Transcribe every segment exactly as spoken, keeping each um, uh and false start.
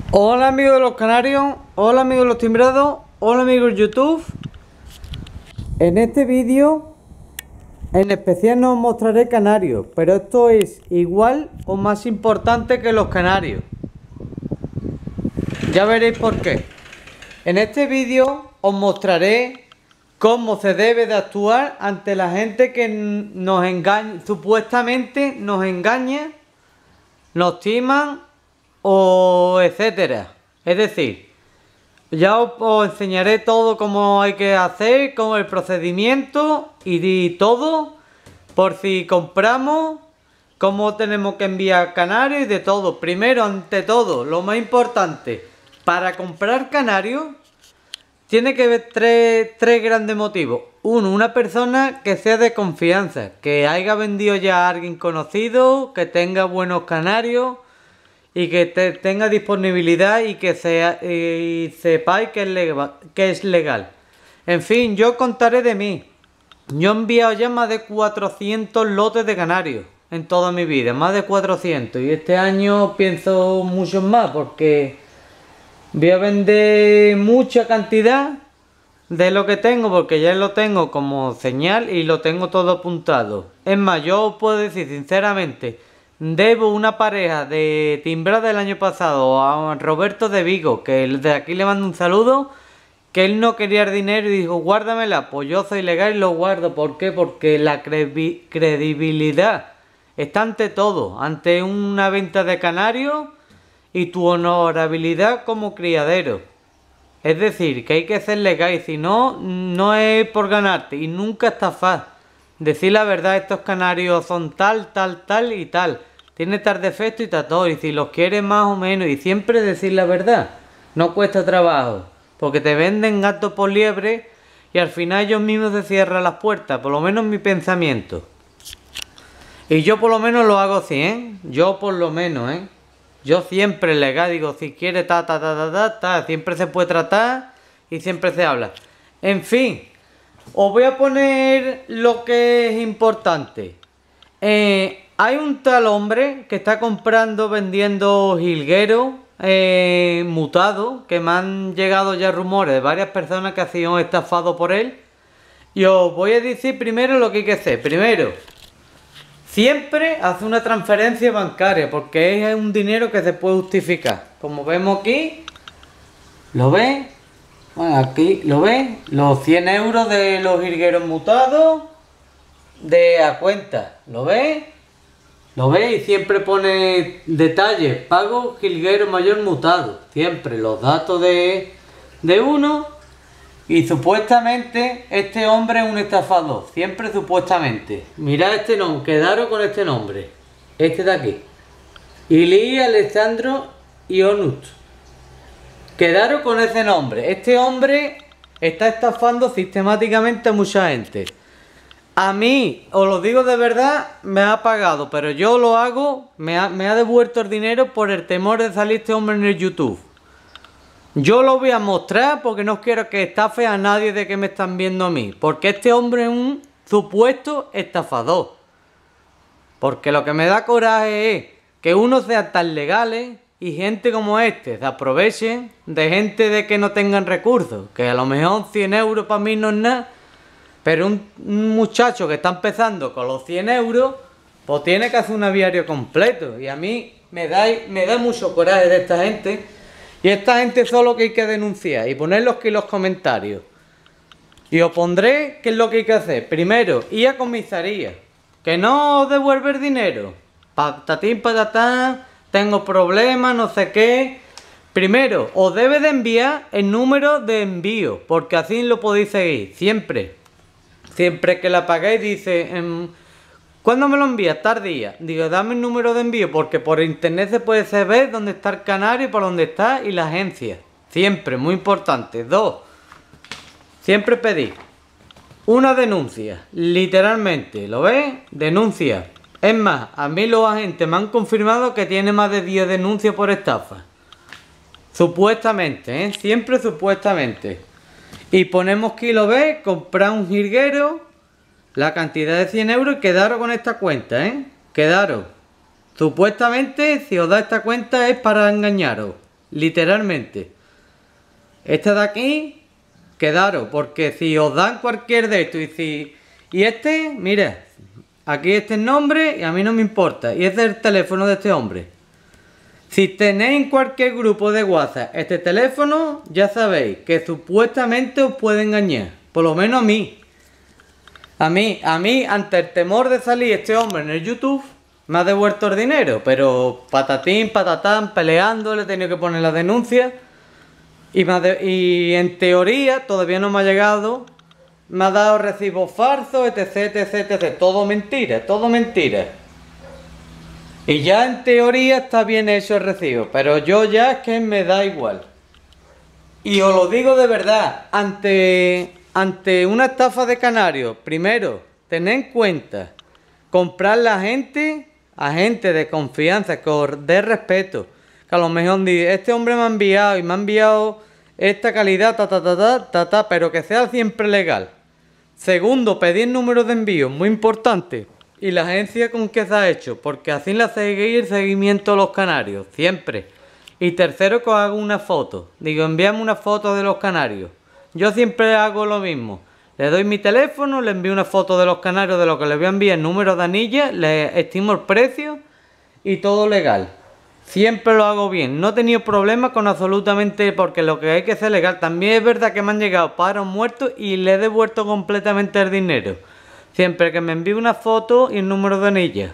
Hola amigos de los canarios, hola amigos de los timbrados, hola amigos de YouTube. En este vídeo en especial no os mostraré canarios, pero esto es igual o más importante que los canarios. Ya veréis por qué. En este vídeo os mostraré cómo se debe de actuar ante la gente que nos engaña, supuestamente nos engaña, nos timan o etcétera. Es decir, ya os, os enseñaré todo cómo hay que hacer, cómo el procedimiento y, y todo, por si compramos, cómo tenemos que enviar canarios y de todo. Primero, ante todo, lo más importante, para comprar canarios tiene que haber tres, tres grandes motivos. Uno, una persona que sea de confianza, que haya vendido ya a alguien conocido, que tenga buenos canarios y que te, tenga disponibilidad y que sea, y sepáis que es, legal, que es legal. En fin, yo contaré de mí. Yo he enviado ya más de cuatrocientos lotes de canarios en toda mi vida, más de cuatrocientos. Y este año pienso muchos más porque voy a vender mucha cantidad de lo que tengo, porque ya lo tengo como señal y lo tengo todo apuntado. Es más, yo os puedo decir sinceramente, debo una pareja de timbrada del año pasado a Roberto de Vigo, que de aquí le mando un saludo, que él no quería el dinero y dijo guárdamela. Pues yo soy legal y lo guardo. ¿Por qué? Porque la cre credibilidad está ante todo, ante una venta de canarios y tu honorabilidad como criadero. Es decir, que hay que ser legal y si no, no es por ganarte y nunca estafar. Decir la verdad, estos canarios son tal, tal, tal y tal. Tiene tal defecto y tal todo. Y si los quieres más o menos, y siempre decir la verdad. No cuesta trabajo. Porque te venden gato por liebre y al final ellos mismos se cierran las puertas. Por lo menos mi pensamiento. Y yo por lo menos lo hago así, ¿eh? Yo por lo menos, ¿eh? Yo siempre legal digo, si quiere ta, ta, ta, ta, ta, ta. Siempre se puede tratar y siempre se habla. En fin. Os voy a poner lo que es importante. Eh, hay un tal hombre que está comprando, vendiendo jilgueros eh, mutados, que me han llegado ya rumores de varias personas que han sido estafados por él. Y os voy a decir primero lo que hay que hacer. Primero, siempre hace una transferencia bancaria, porque es un dinero que se puede justificar. Como vemos aquí, ¿lo veis? Bueno, aquí lo ves, los cien euros de los jilgueros mutados de a cuenta, ¿lo ves? ¿Lo ves? Y siempre pone detalles, pago jilguero mayor mutado, siempre los datos de, de uno. Y supuestamente este hombre es un estafador, siempre supuestamente. Mirad este nombre, quedaros con este nombre, este de aquí, Ili Alessandro Ionut. Quedaros con ese nombre. Este hombre está estafando sistemáticamente a mucha gente. A mí, os lo digo de verdad, me ha pagado, pero yo lo hago, me ha, me ha devuelto el dinero por el temor de salir este hombre en el YouTube. Yo lo voy a mostrar porque no quiero que estafe a nadie de que me están viendo a mí. Porque este hombre es un supuesto estafador. Porque lo que me da coraje es que uno sea tan legales y gente como este se aprovechen de gente de que no tengan recursos. Que a lo mejor cien euros para mí no es nada. Pero un, un muchacho que está empezando con los cien euros, pues tiene que hacer un aviario completo. Y a mí me da, me da mucho coraje de esta gente. Y esta gente solo que hay que denunciar y ponerlos aquí en los comentarios. Y os pondré qué es lo que hay que hacer. Primero, ir a comisaría. Que no os devuelve el dinero. Patatín, patatán. Tengo problemas, no sé qué. Primero, os debe de enviar el número de envío, porque así lo podéis seguir, siempre. Siempre que la pagáis dice, eh, ¿cuándo me lo envías? Tal día. Digo, dame el número de envío, porque por internet se puede saber dónde está el canario, por dónde está y la agencia. Siempre, muy importante. Dos, siempre pedís una denuncia, literalmente, ¿lo ves? Denuncia. Es más, a mí los agentes me han confirmado que tiene más de diez denuncias por estafa. Supuestamente, ¿eh? Siempre supuestamente. Y ponemos que lo ves, comprar un jilguero, la cantidad de cien euros y quedaros con esta cuenta, ¿eh? Quedaros. Supuestamente, si os da esta cuenta es para engañaros. literalmente. Este de aquí, quedaros, porque si os dan cualquier de estos y si... Y este, mira, aquí este es el nombre y a mí no me importa. Y este es el teléfono de este hombre. Si tenéis en cualquier grupo de WhatsApp este teléfono, ya sabéis que supuestamente os puede engañar. Por lo menos a mí. A mí, a mí, ante el temor de salir este hombre en el YouTube, me ha devuelto el dinero. Pero patatín, patatán, peleando, le he tenido que poner la denuncia. Y, me ha de- y en teoría todavía no me ha llegado. Me ha dado recibos falsos, etc, etc, etc. Todo mentira, todo mentira. Y ya en teoría está bien hecho el recibo, pero yo ya es que me da igual. Y os lo digo de verdad, ante, ante una estafa de canarios, primero, tened en cuenta, comprar la gente, a gente de confianza, que os dé respeto. Que a lo mejor dice, este hombre me ha enviado y me ha enviado esta calidad, ta, ta, ta, ta, ta, ta, pero que sea siempre legal. Segundo, pedir números de envío, muy importante. Y la agencia con que se ha hecho, porque así la seguir el seguimiento de los canarios, siempre. Y tercero, que os hago una foto. Digo, envíame una foto de los canarios. Yo siempre hago lo mismo. Le doy mi teléfono, le envío una foto de los canarios de lo que le voy a enviar, número de anilla, le estimo el precio y todo legal. Siempre lo hago bien. No he tenido problemas con absolutamente, porque lo que hay que hacer legal. También es verdad que me han llegado pájaros muertos y le he devuelto completamente el dinero. Siempre que me envíe una foto y el número de anilla.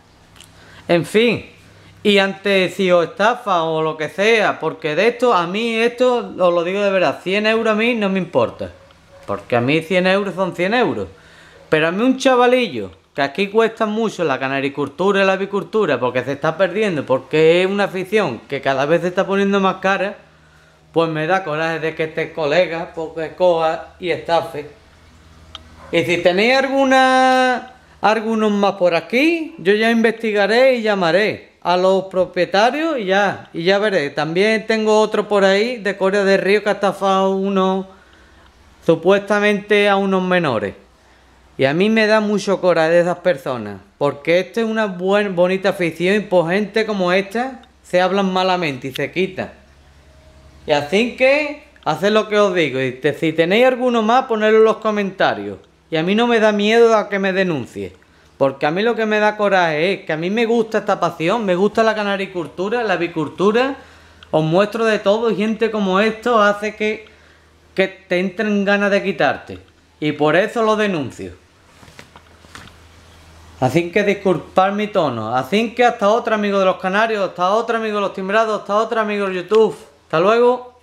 En fin. Y antes, si os estafa o lo que sea, porque de esto, a mí esto, os lo digo de verdad, cien euros a mí no me importa. Porque a mí cien euros son cien euros. Pero a mí un chavalillo, que aquí cuesta mucho la canaricultura y la avicultura, porque se está perdiendo, porque es una afición que cada vez se está poniendo más cara, pues me da coraje de que este colega, porque coja y estafe. Y si tenéis alguna, algunos más por aquí, yo ya investigaré y llamaré a los propietarios y ya, y ya veré. También tengo otro por ahí de Corea del Río que ha estafado uno, supuestamente a unos menores. Y a mí me da mucho coraje de esas personas, porque esto es una buena, bonita afición y por gente como esta se hablan malamente y se quitan. Y así que, haced lo que os digo, y te- si tenéis alguno más, ponedlo en los comentarios. Y a mí no me da miedo a que me denuncie, porque a mí lo que me da coraje es que a mí me gusta esta pasión, me gusta la canaricultura, la avicultura, os muestro de todo y gente como esto hace que, que te entren ganas de quitarte. Y por eso lo denuncio. Así que disculpad mi tono. Así que hasta otro amigo de los canarios, hasta otro amigo de los timbrados, hasta otro amigo de YouTube. Hasta luego.